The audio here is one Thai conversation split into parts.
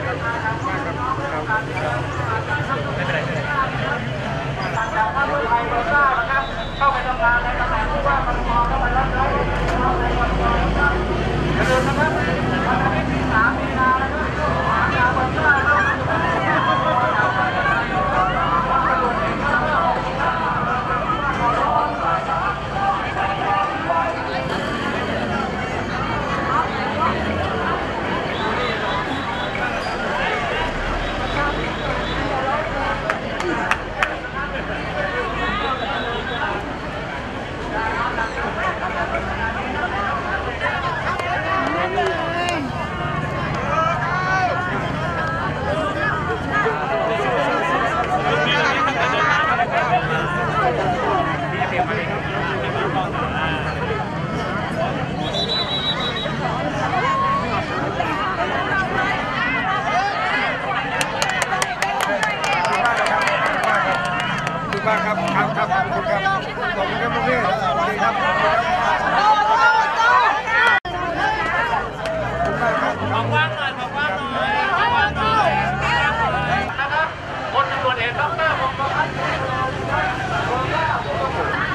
ไม่เป็นไรจากพรรคเพื่อไทยเบอร์9นะครับเข้าไปทำงานในตำแหน่งผู้ว่ากทมเข้าไปรับใช้พี่น้องในกทมนะครับอย่าลืมนะครับวันอาทิตย์ที่3 มีนานะครับหางานเบอร์9 มากครับครับขอบคุณครับขอบคุณครับพี่สวัสดีครับบอกว่างหน่อยบอกว่างหน่อยนะครับพลตำรวจเอกดร.พงศ์พัฒน์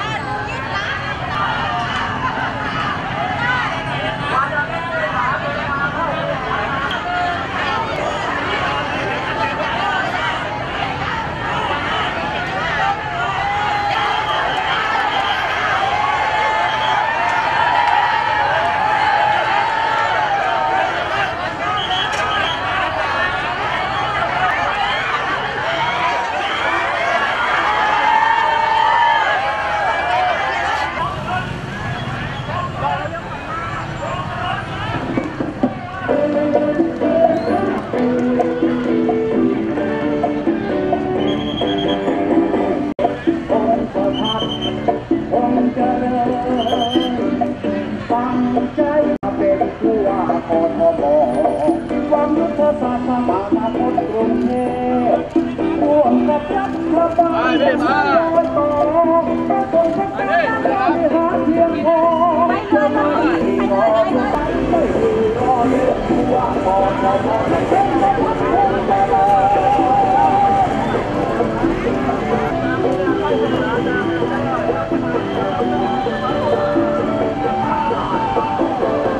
ความยุทธศาสตร์อนาคตกรุงเทพร่วมกับรัฐบาลและสตประสบความสำเร็จบริหารเพียงพอจะไม่รอไม่รอเรื่องผู้ว่ากทมเป็นรัฐบาลตลอ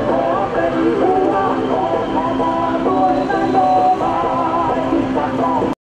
ด